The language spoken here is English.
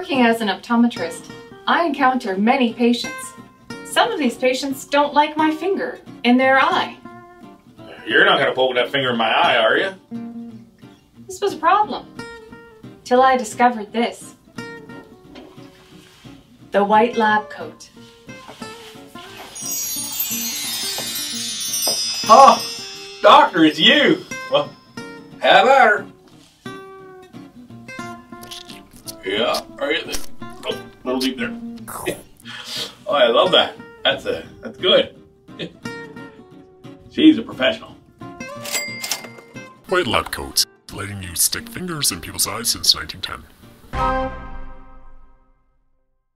Working as an optometrist, I encounter many patients. Some of these patients don't like my finger in their eye. You're not going to poke that finger in my eye, are you? This was a problem, till I discovered this. The white lab coat. Oh, doctor, it's you. Well, have at her. Yeah, right there. Oh, a little deep there. Oh, I love that. That's good. She's a professional. White lab coats, letting you stick fingers in people's eyes since 1910.